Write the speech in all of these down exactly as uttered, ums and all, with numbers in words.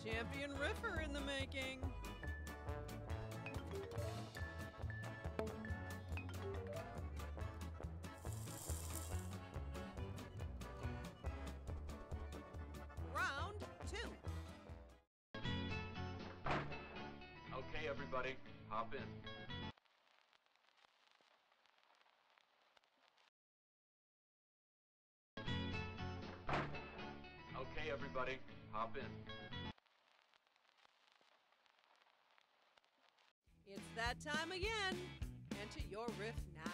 Champion Riffer in the making. Round two. Okay, everybody, hop in. Okay, everybody, hop in. It's that time again. Enter your riff now.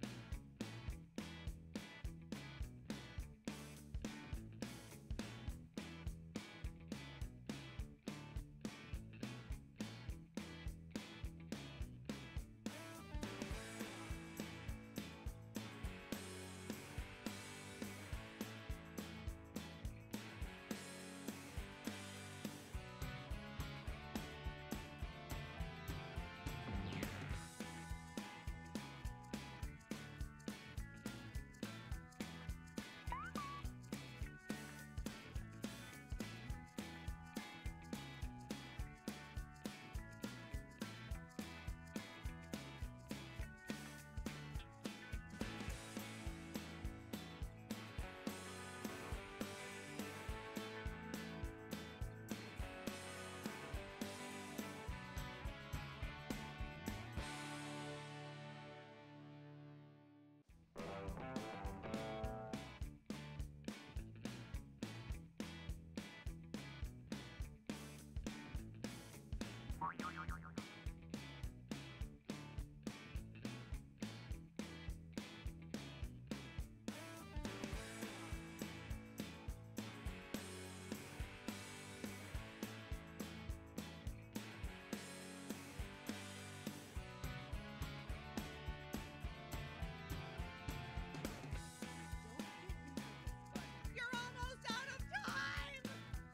You're almost out of time!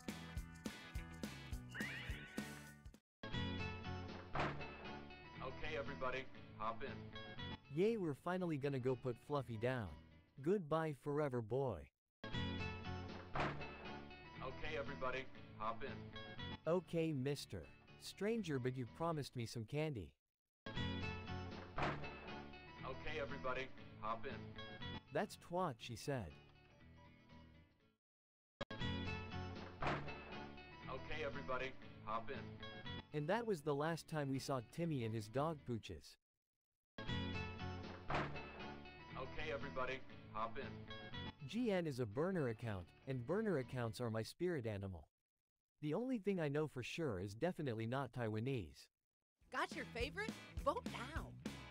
Okay, everybody, hop in. Yay, we're finally gonna go put Fluffy down. Goodbye forever, boy. Okay, everybody, hop in. Okay, mister. Stranger, but you promised me some candy. Okay, everybody, hop in. That's twat, she said. Okay, everybody, hop in. And that was the last time we saw Timmy and his dog Pooches. Okay, everybody, hop in. G N is a burner account, and burner accounts are my spirit animal. The only thing I know for sure is definitely not Taiwanese. Got your favorite? Vote now.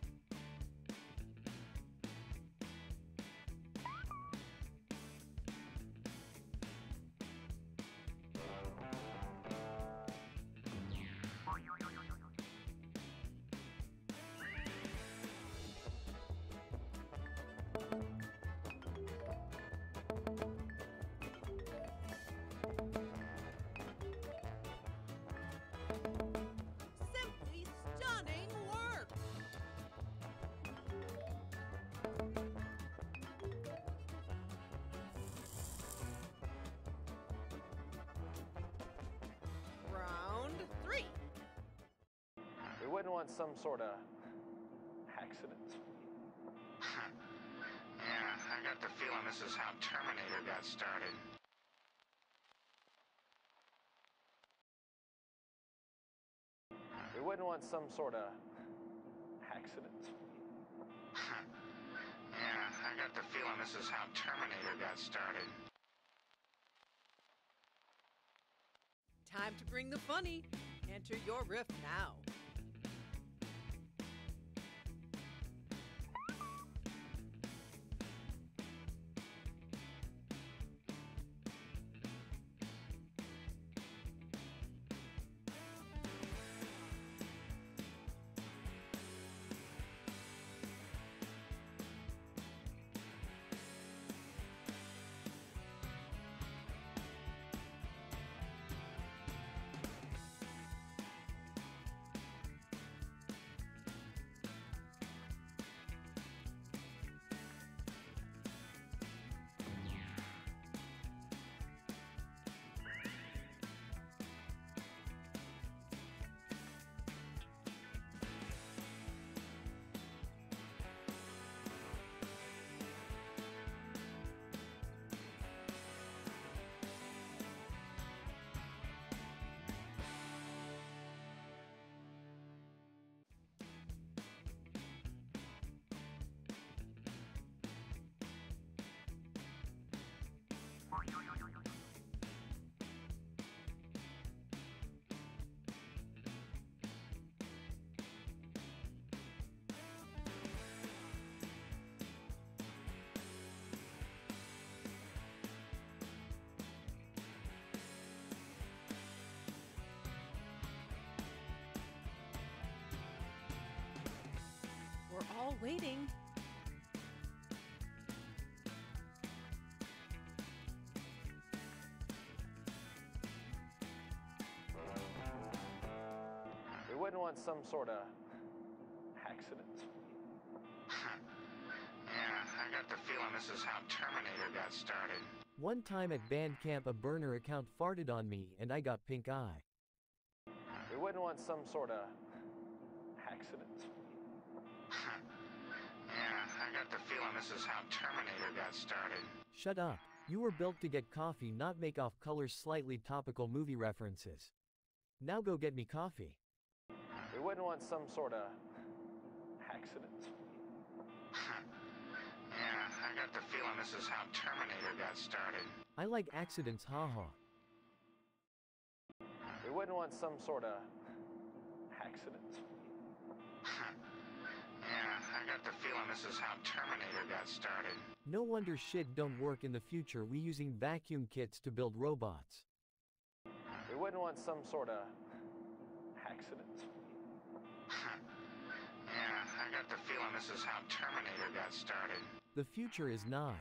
Simply stunning work. Round three. We wouldn't want some sort of accident. Yeah, I got the feeling this is how Terminator got started. We wouldn't want some sort of accident. Yeah, I got the feeling this is how Terminator got started. Time to bring the funny. Enter your riff now. all waiting. We wouldn't want some sort of accident. Yeah, I got the feeling this is how Terminator got started. One time at band camp a burner account farted on me and I got pink eye. We wouldn't want some sort of accident. Yeah, I got the feeling this is how Terminator got started. Shut up. You were built to get coffee, not make off color slightly topical movie references. Now go get me coffee. We wouldn't want some sort of accident. Yeah, I got the feeling this is how Terminator got started. I like accidents, haha. We wouldn't want some sort of accident. Yeah, I got the feeling this is how Terminator got started. No wonder shit don't work in the future. We using vacuum kits to build robots. We wouldn't want some sort of accident. Yeah, I got the feeling this is how Terminator got started. The future is nigh.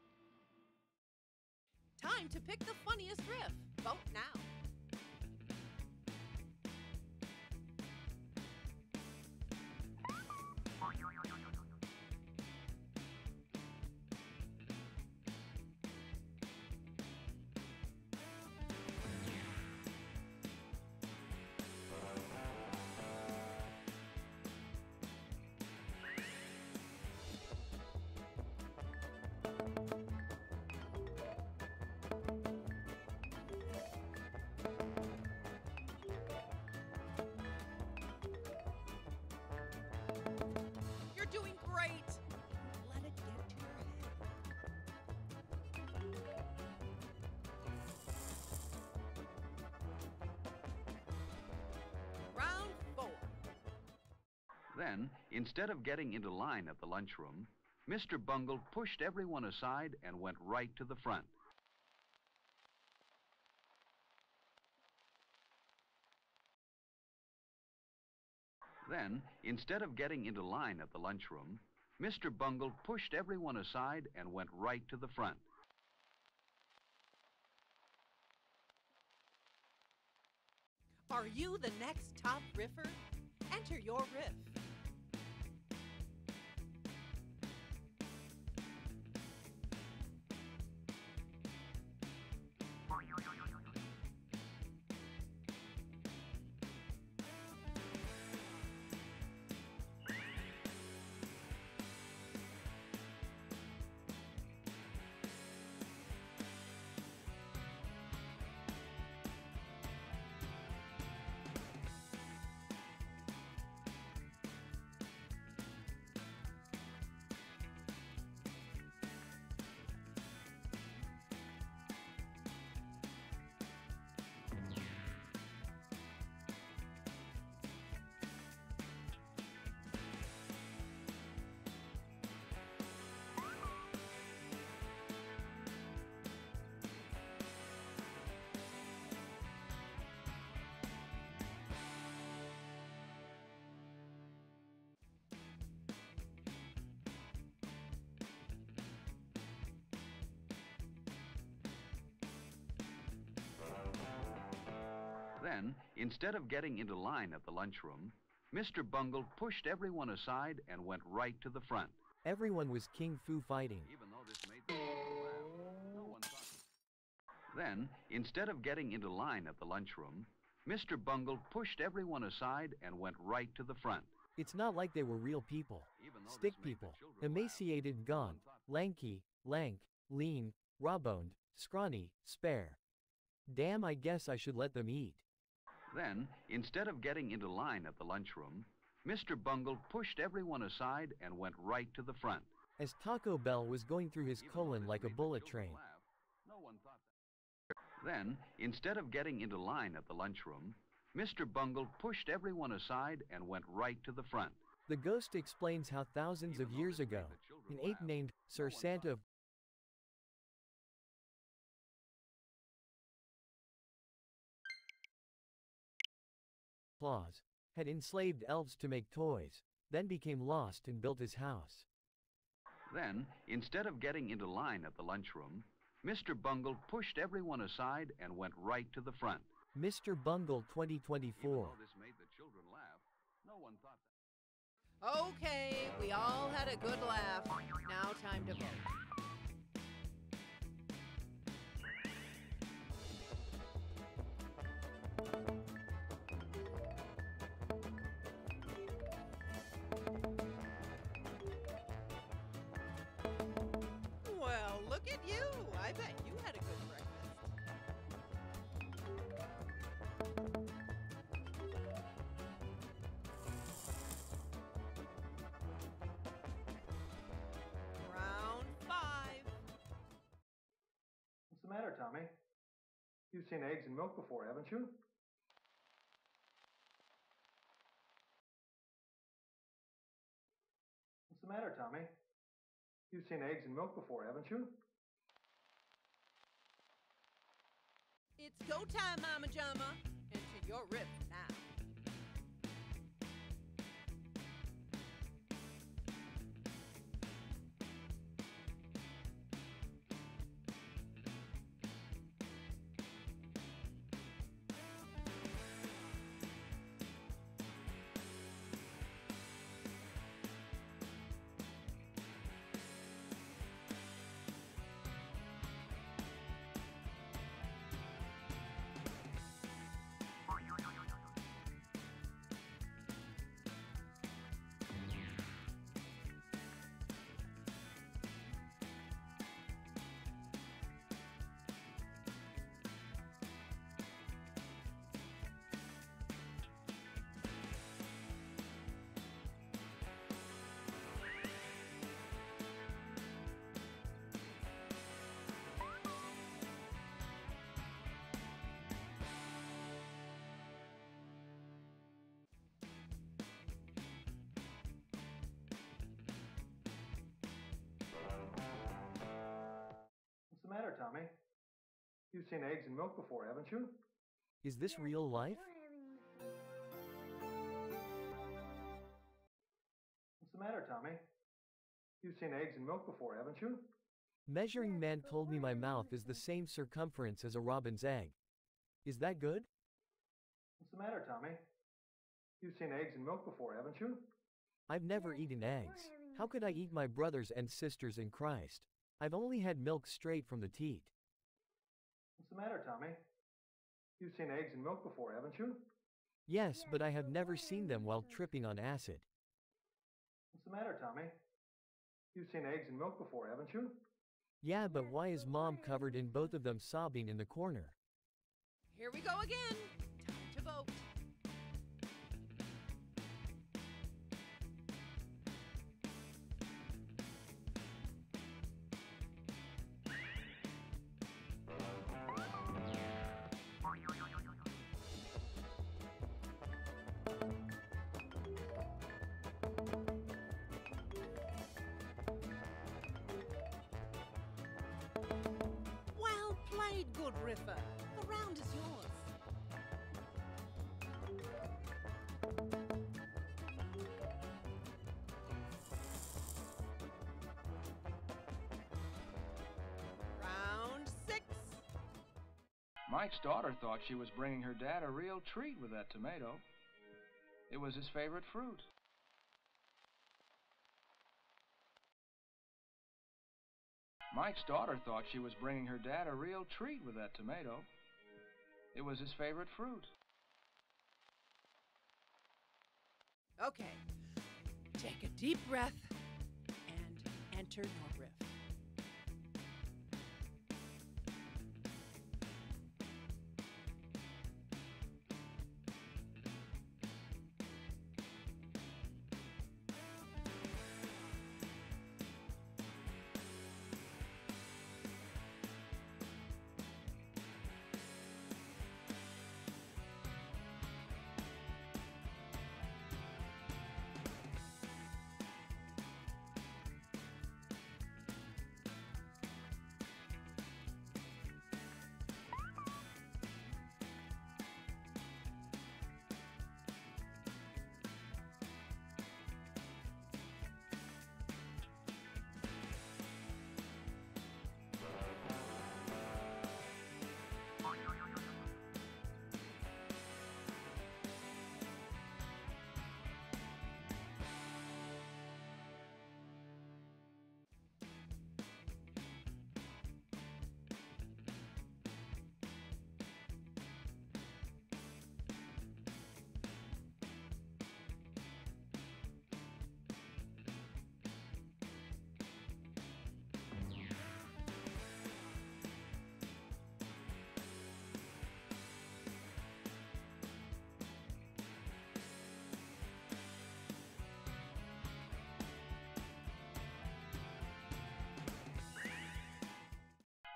Time to pick the funniest riff. Vote now. You're doing great. Let it get to your head. Round four. Then, instead of getting into line at the lunchroom, Mister Bungle pushed everyone aside and went right to the front. Then, instead of getting into line at the lunchroom, Mister Bungle pushed everyone aside and went right to the front. Are you the next top riffer? Enter your riff. Then, instead of getting into line at the lunchroom, Mister Bungle pushed everyone aside and went right to the front. Everyone was King Fu fighting. Even though this made the people laugh, no one thought. Then, instead of getting into line at the lunchroom, Mister Bungle pushed everyone aside and went right to the front. It's not like they were real people. Even though Stick this made the people. children laugh, Emaciated, no gaunt, one thought. lanky, lank, lean, raw-boned, scrawny, spare. Damn, I guess I should let them eat. Then, instead of getting into line at the lunchroom, Mister Bungle pushed everyone aside and went right to the front. As Taco Bell was going through his Even though colon this like a made the bullet children train. laugh, no one thought that. Then, instead of getting into line at the lunchroom, Mister Bungle pushed everyone aside and went right to the front. The ghost explains how thousands Even of though years this made ago, the children an ape laugh, named no Sir one thought Santa of Claus had enslaved elves to make toys. then became lost and built his house. Then, instead of getting into line at the lunchroom, Mister Bungle pushed everyone aside and went right to the front. Mister Bungle twenty Even twenty-four. though this made the children laugh, no one thought that. Okay, we all had a good laugh. Now time to vote. Well, look at you. I bet you had a good breakfast. Round five. What's the matter, Tommy? You've seen eggs and milk before, haven't you? What's the matter, Tommy? You've seen eggs and milk before, haven't you? It's go time, Mama Jama. Enter your riff now. What's the matter, Tommy? You've seen eggs and milk before, haven't you? Is this real life? What's the matter, Tommy? You've seen eggs and milk before, haven't you? Measuring man told me my mouth is the same circumference as a robin's egg. Is that good? What's the matter, Tommy? You've seen eggs and milk before, haven't you? I've never eaten eggs. How could I eat my brothers and sisters in Christ? I've only had milk straight from the teat. What's the matter, Tommy? You've seen eggs and milk before, haven't you? Yes, but I have never seen them while tripping on acid. What's the matter, Tommy? You've seen eggs and milk before, haven't you? Yeah, but why is Mom covered in both of them sobbing in the corner? Here we go again. Time to vote. Well played, good Riffer. The round is yours. Round six. Mike's daughter thought she was bringing her dad a real treat with that tomato. It was his favorite fruit. Mike's daughter thought she was bringing her dad a real treat with that tomato. It was his favorite fruit. Okay. Take a deep breath and enter your riff.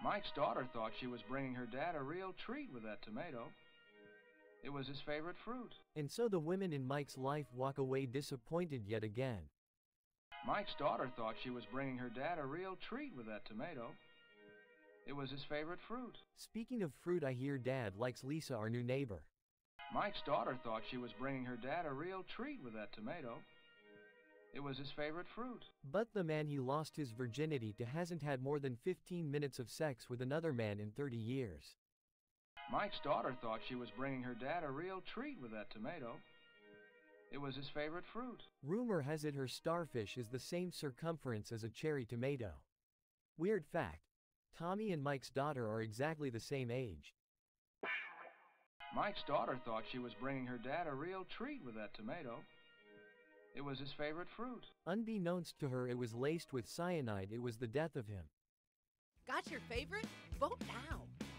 Mike's daughter thought she was bringing her dad a real treat with that tomato. It was his favorite fruit. And so the women in Mike's life walk away disappointed yet again. Mike's daughter thought she was bringing her dad a real treat with that tomato. It was his favorite fruit. Speaking of fruit, I hear Dad likes Lisa, our new neighbor. Mike's daughter thought she was bringing her dad a real treat with that tomato. It was his favorite fruit. But the man he lost his virginity to hasn't had more than fifteen minutes of sex with another man in thirty years. Mike's daughter thought she was bringing her dad a real treat with that tomato. It was his favorite fruit. Rumor has it her starfish is the same circumference as a cherry tomato. Weird fact. Tommy and Mike's daughter are exactly the same age. Mike's daughter thought she was bringing her dad a real treat with that tomato. It was his favorite fruit. Unbeknownst to her, it was laced with cyanide. It was the death of him. Got your favorite? Vote now.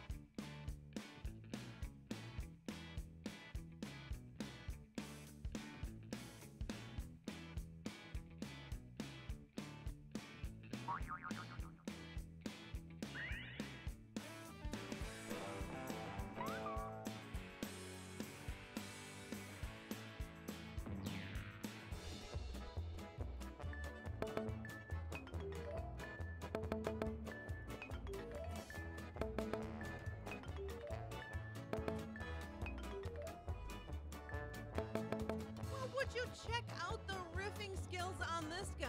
Well, would you check out the riffing skills on this guy?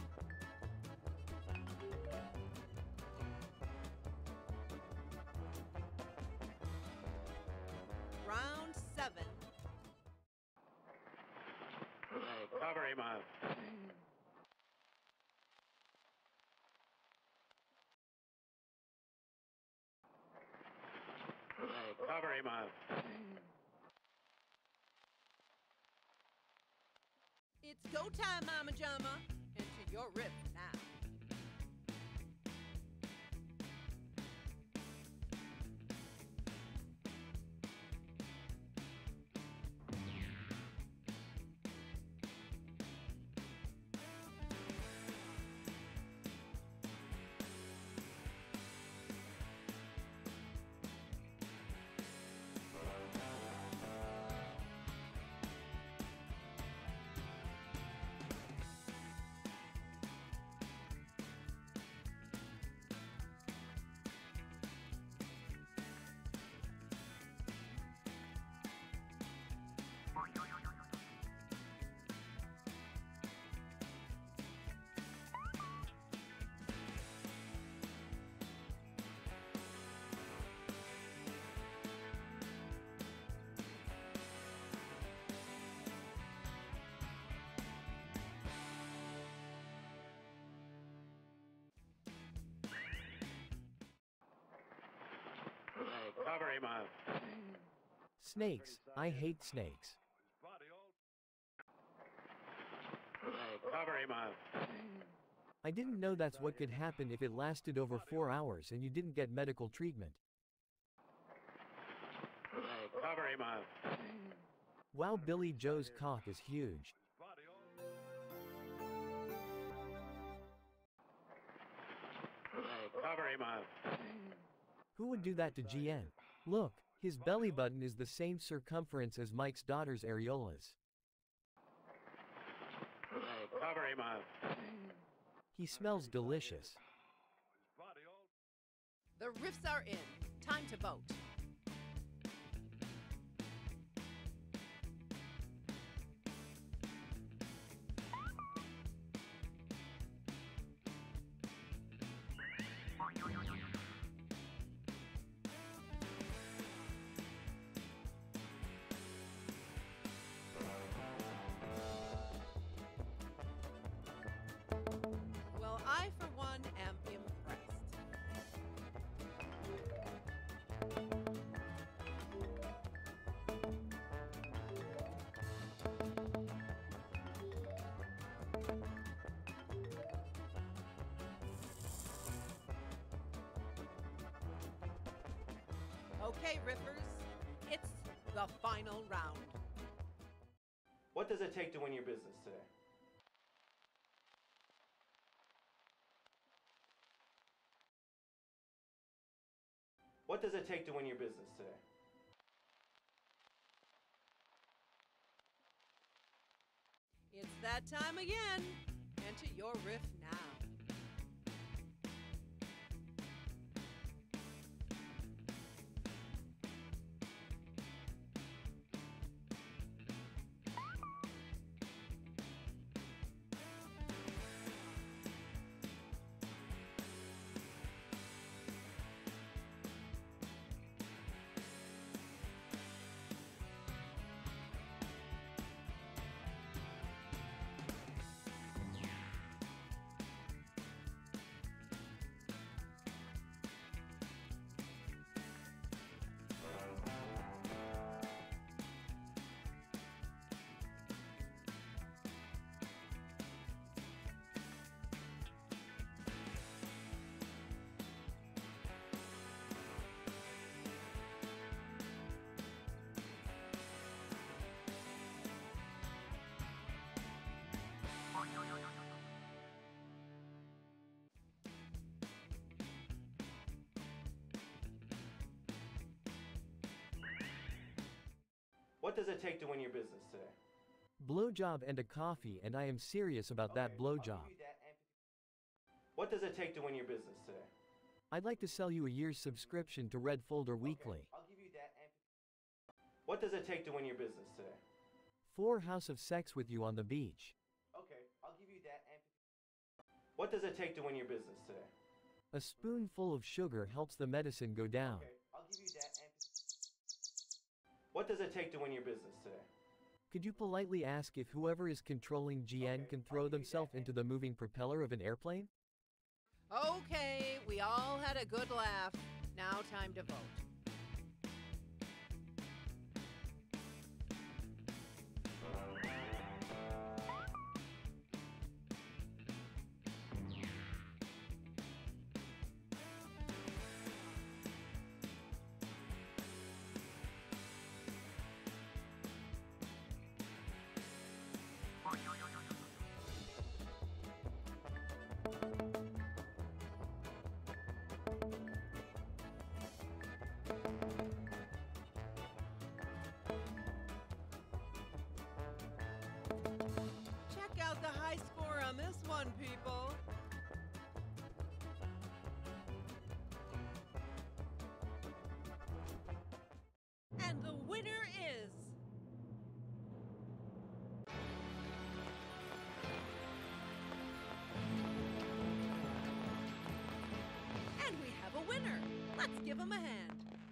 Round seven. Hey, cover him up. Hey, cover him up. It's go time, Mama Jama. Into your riff now. Hey, cover him up. Snakes. I hate snakes. Hey, cover him up. I didn't know that's what could happen if it lasted over four hours and you didn't get medical treatment. Hey, cover him up. Wow, Billy Joe's cock is huge. Hey, cover him up. Who would do that to G N? Look, his belly button is the same circumference as Mike's daughter's areolas. Hey, cover him up. He smells delicious. The riffs are in. Time to vote. Well, I, for one, am impressed. Okay, Riffers, it's the final round. What does it take to win your business today? What does it take to win your business today? It's that time again. Enter your riff now. What does it take to win your business today? Blowjob and a coffee, and I am serious about that Okay, I'll give blowjob. you that and- What does it take to win your business today? I'd like to sell you a year's subscription to Red Folder Weekly. Okay, I'll give you that and- What does it take to win your business today? Four house of sex with you on the beach. Okay, I'll give you that and- What does it take to win your business today? A spoonful of sugar helps the medicine go down. Okay, I'll give you that and- What does it take to win your business today? Could you politely ask if whoever is controlling G N Okay, can I'll throw give you themselves that into the moving propeller of an airplane? Okay, we all had a good laugh. Now time to vote. Check out the high score on this one, people. And the winner is... And we have a winner. Let's give him a hand.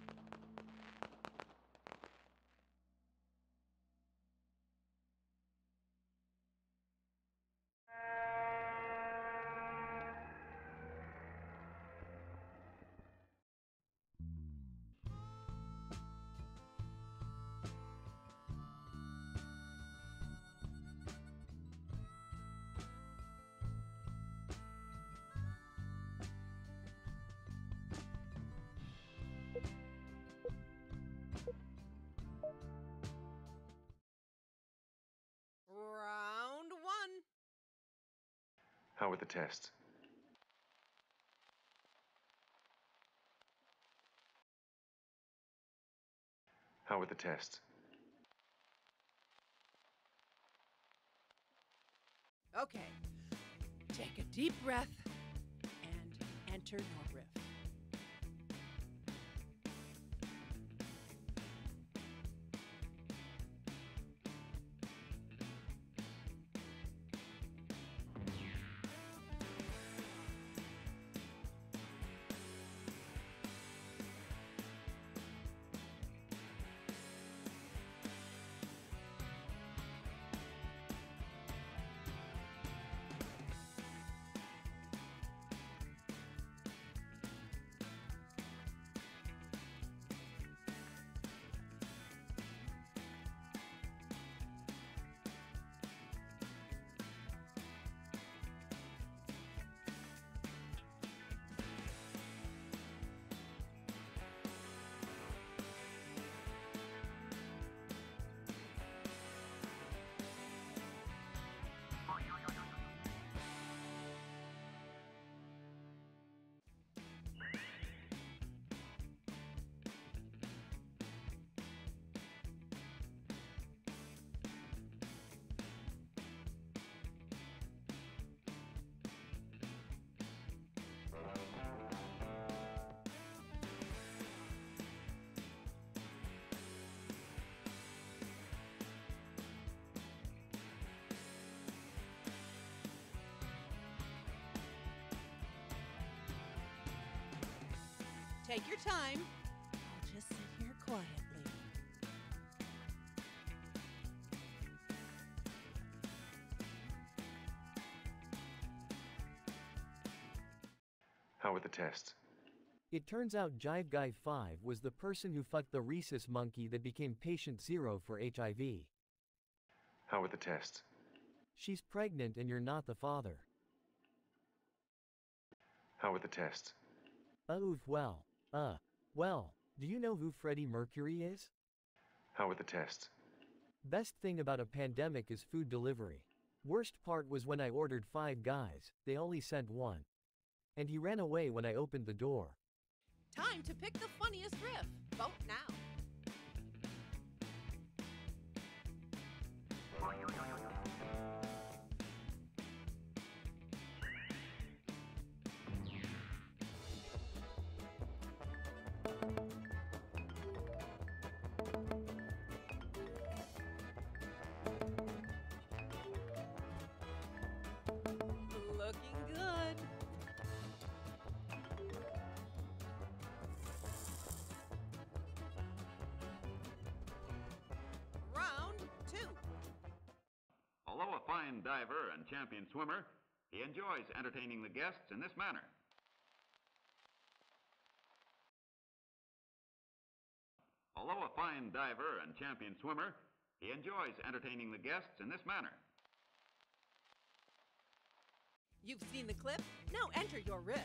Round one. How were the tests? How were the tests? Okay. Take a deep breath and enter your riff. Take your time. I'll just sit here quietly. How were the tests? It turns out Jive Guy five was the person who fucked the rhesus monkey that became patient zero for H I V. How were the tests? She's pregnant and you're not the father. How were the tests? Uh, oof, well. Uh, well, do you know who Freddie Mercury is? How were the tests? Best thing about a pandemic is food delivery. Worst part was when I ordered five guys, they only sent one. And he ran away when I opened the door. Time to pick the funniest riff. Vote now. Looking good. Round two. Although a fine diver and champion swimmer, he enjoys entertaining the guests in this manner. Although a fine diver and champion swimmer, he enjoys entertaining the guests in this manner. You've seen the clip? Now enter your riff.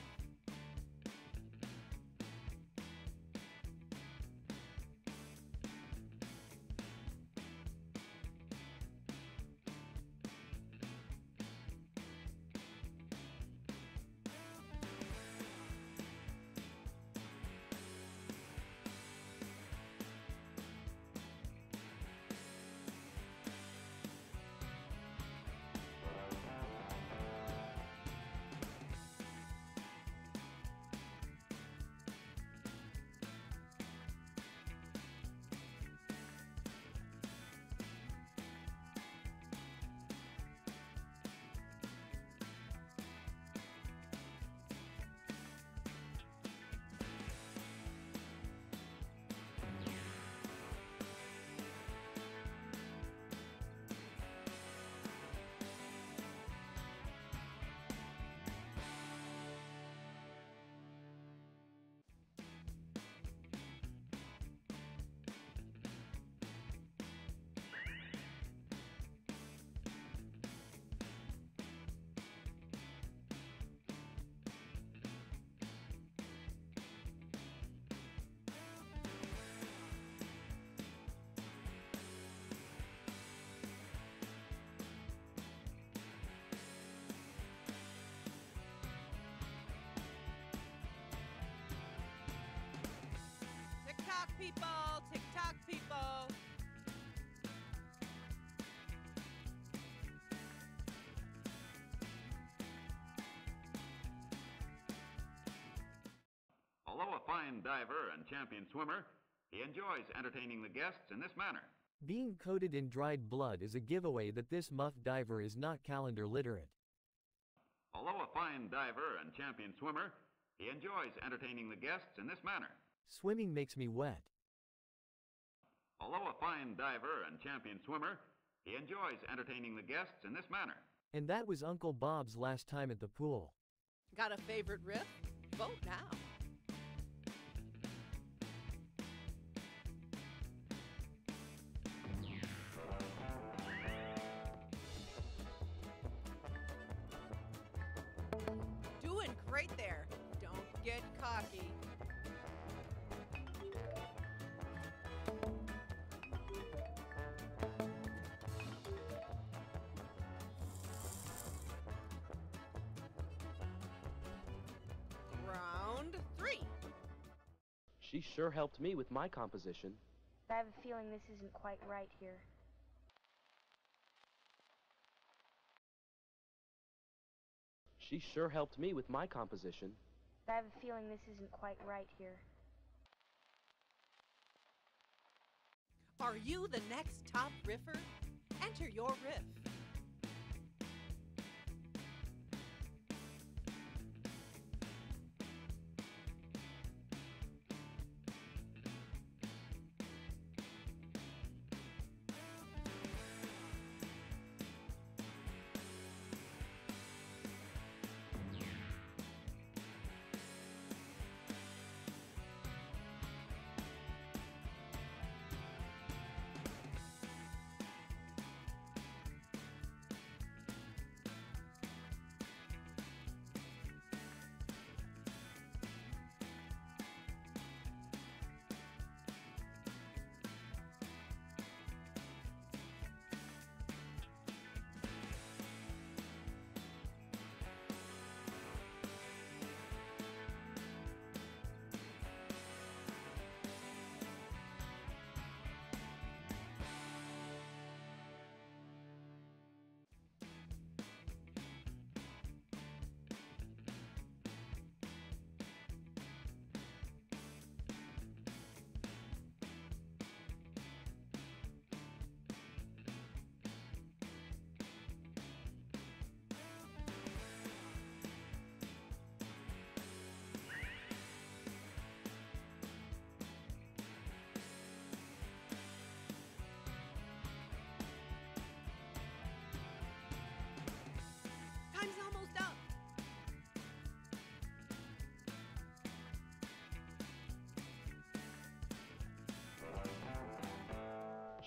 TikTok people, TikTok people. Although a fine diver and champion swimmer, he enjoys entertaining the guests in this manner. Being coated in dried blood is a giveaway that this muff diver is not calendar literate. Although a fine diver and champion swimmer, he enjoys entertaining the guests in this manner. Swimming makes me wet. Although a fine diver and champion swimmer, he enjoys entertaining the guests in this manner. And that was Uncle Bob's last time at the pool. Got a favorite riff? Vote now. Doing great there. Don't get cocky. Round three. She sure helped me with my composition. I have a feeling this isn't quite right here. She sure helped me with my composition. I have a feeling this isn't quite right here. Are you the next top riffer? Enter your riff.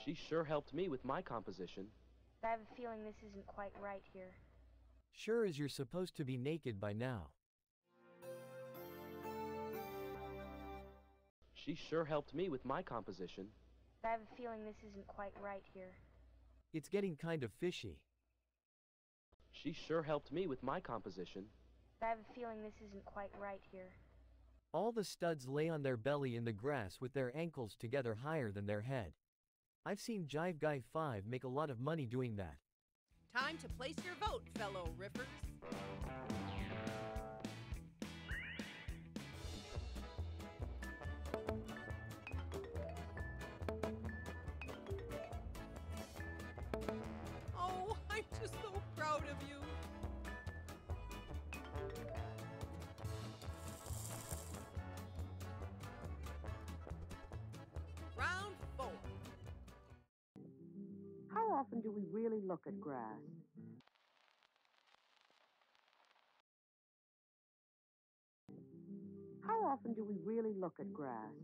She sure helped me with my composition. But I have a feeling this isn't quite right here. Sure as you're supposed to be naked by now. She sure helped me with my composition. But I have a feeling this isn't quite right here. It's getting kind of fishy. She sure helped me with my composition. But I have a feeling this isn't quite right here. All the studs lay on their belly in the grass with their ankles together higher than their head. I've seen Jive Guy five make a lot of money doing that. Time to place your vote, fellow riffers. Oh, I'm just so proud of you. Round four. How often do we really look at grass? How often do we really look at grass?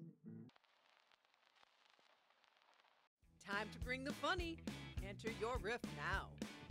Time to bring the funny. Enter your riff now.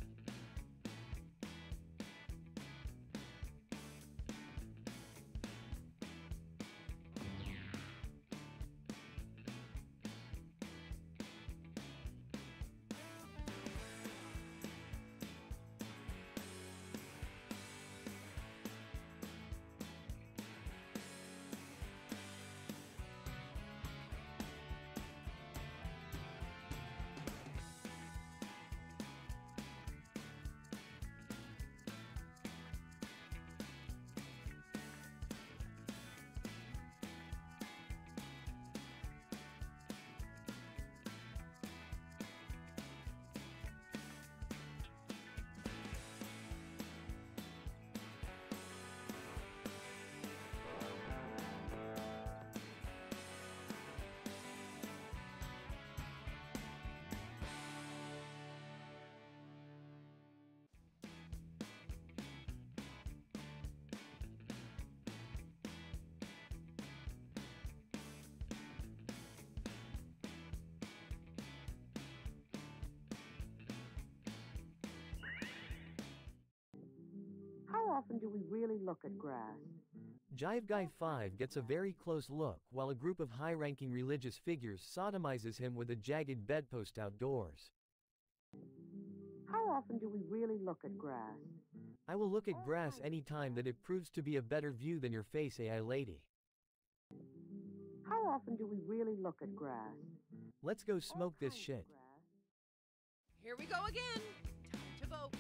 How often do we really look at grass? Jive Guy five gets a very close look while a group of high-ranking religious figures sodomizes him with a jagged bedpost outdoors. How often do we really look at grass? I will look at grass any time that it proves to be a better view than your face, A I lady. How often do we really look at grass? Let's go smoke this shit. Here we go again. Time to vote.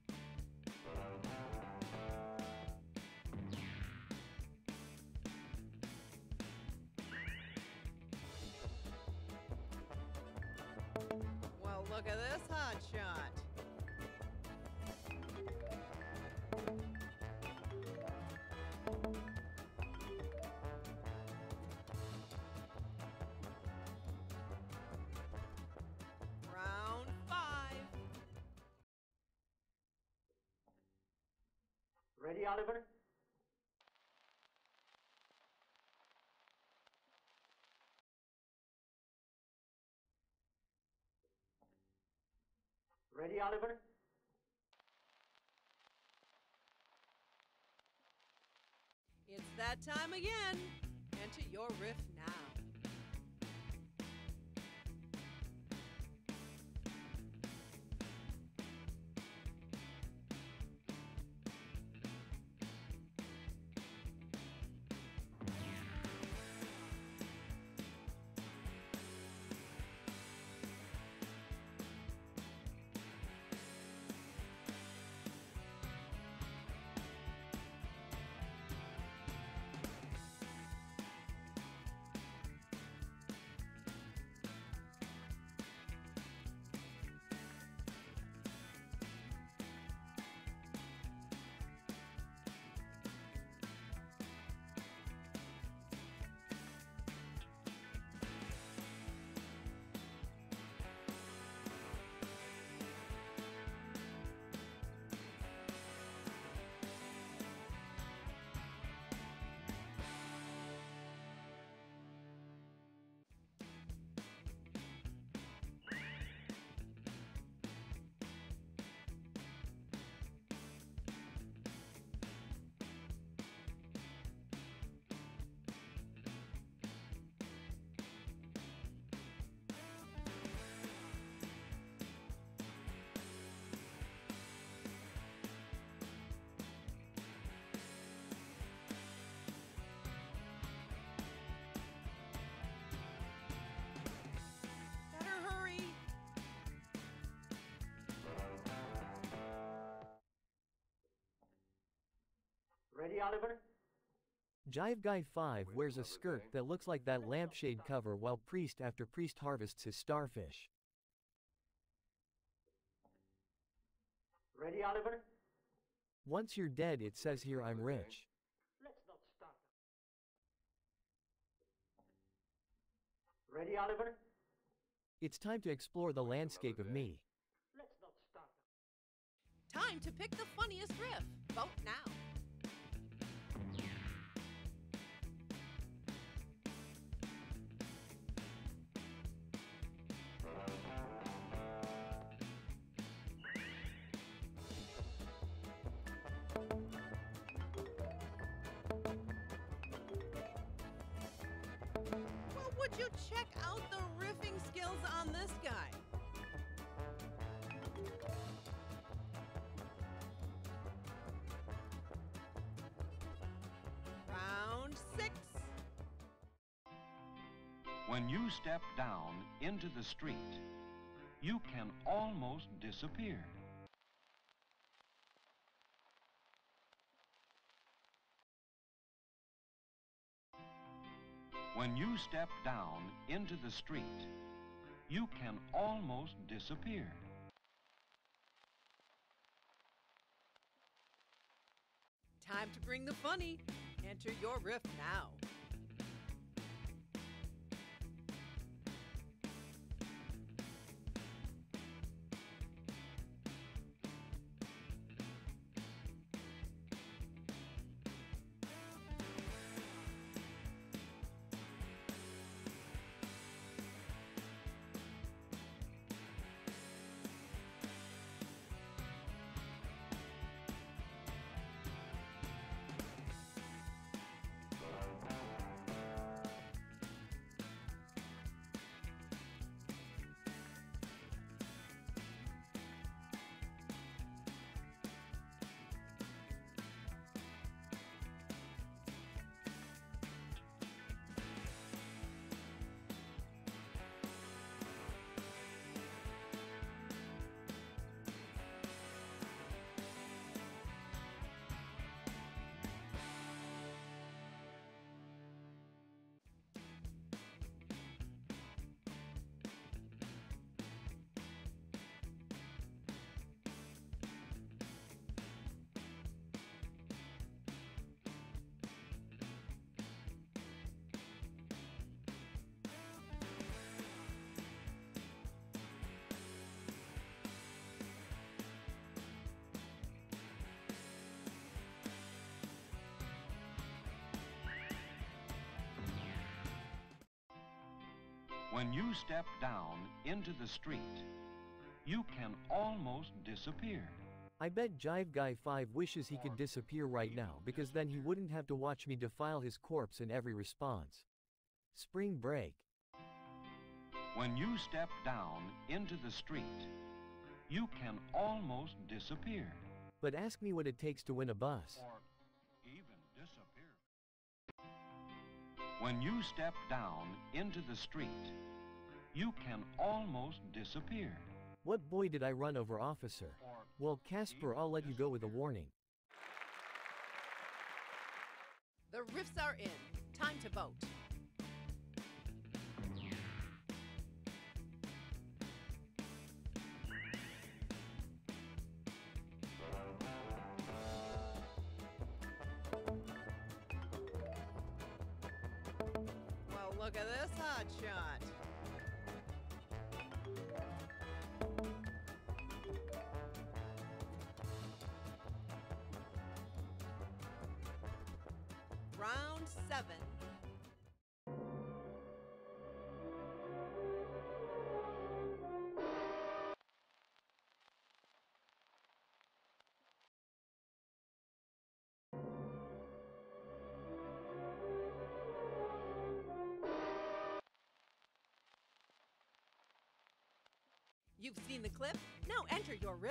Well, look at this hot shot. Round five. Ready, Oliver? Ready, Oliver? It's that time again. Enter your riff now. Ready, Oliver? Jive Guy five wears a skirt that looks like that lampshade cover while Priest after Priest harvests his starfish. Ready, Oliver? Once you're dead, it says here I'm rich. Let's not start. Ready, Oliver? It's time to explore the landscape of me. Let's not start. Time to pick the funniest riff. Vote now. Well, would you check out the riffing skills on this guy? Round six. When you step down into the street, you can almost disappear. When you step down into the street, you can almost disappear. Time to bring the funny. Enter your riff now. When you step down into the street, you can almost disappear. I bet Jive Guy five wishes he could disappear right now because then he wouldn't have to watch me defile his corpse in every response. Spring break. When you step down into the street, you can almost disappear. But ask me what it takes to win a bus. Or even disappear. When you step down into the street, you can almost disappear. What boy did I run over, officer? Well, Casper, I'll let you go with a warning. The riffs are in. Time to vote. Well, look at this hot shot. Round seven. You've seen the clip? Now enter your riff.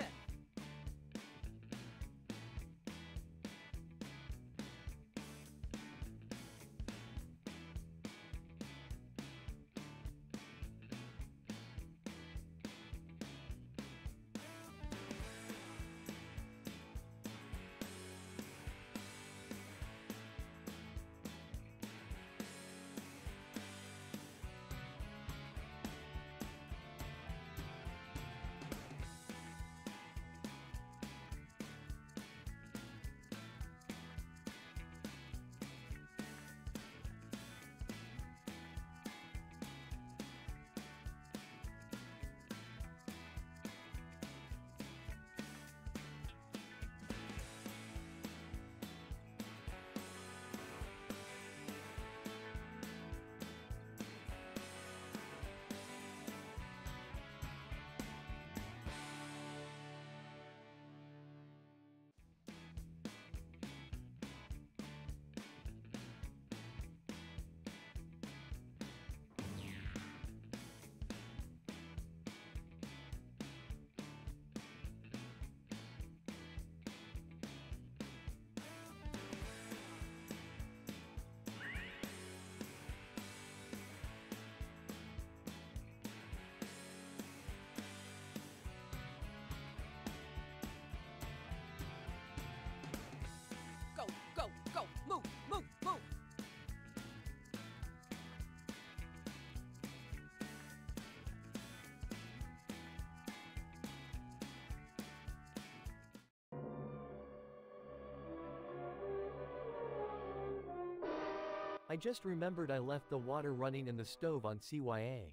I just remembered I left the water running in the stove on C Y A.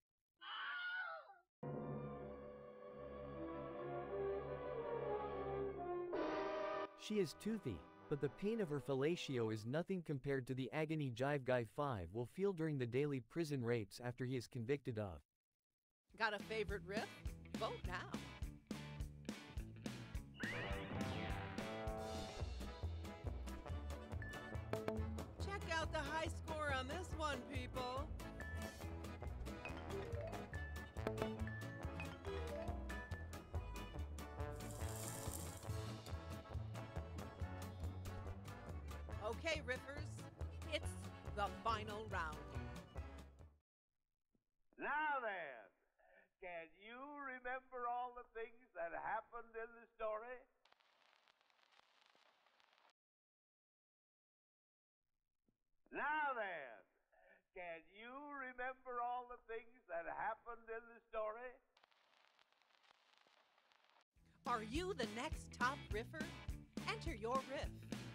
She is toothy, but the pain of her fellatio is nothing compared to the agony Jive Guy five will feel during the daily prison rapes after he is convicted of. Got a favorite riff? Vote now. Check out the high score on this one, people. Okay, Riffers, it's the final round. Now then, can you remember all the things that happened in the story? Now then, can you remember all the things that happened in the story? Are you the next top riffer? Enter your riff.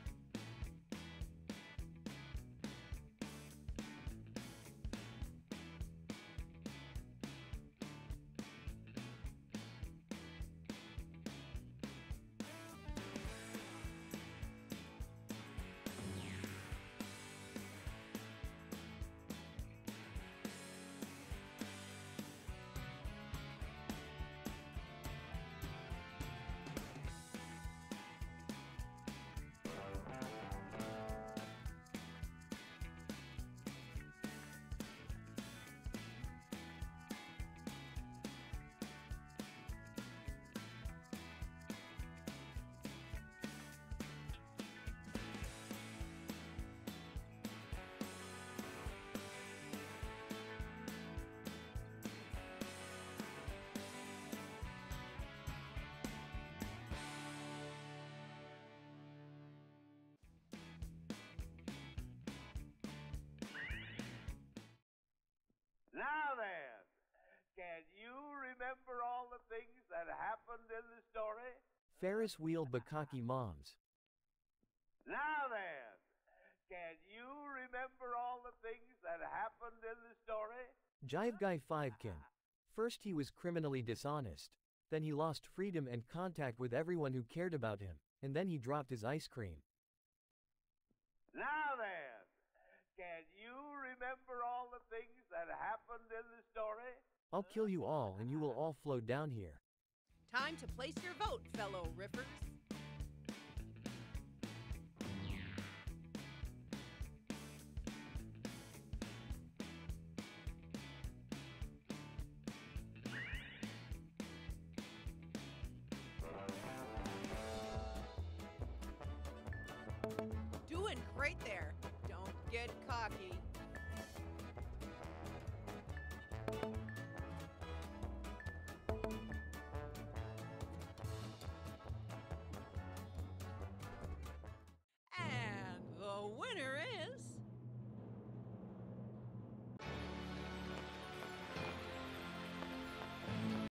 Now then, can you remember all the things that happened in the story? Ferris wheel bukkake moms. Now then, can you remember all the things that happened in the story? Jive Guy five can. First he was criminally dishonest. Then he lost freedom and contact with everyone who cared about him. And then he dropped his ice cream. Now then, can you remember all the things that happened in the story? I'll kill you all and you will all float down here. Time to place your vote, fellow riffers. Doing great there. Don't get cocky.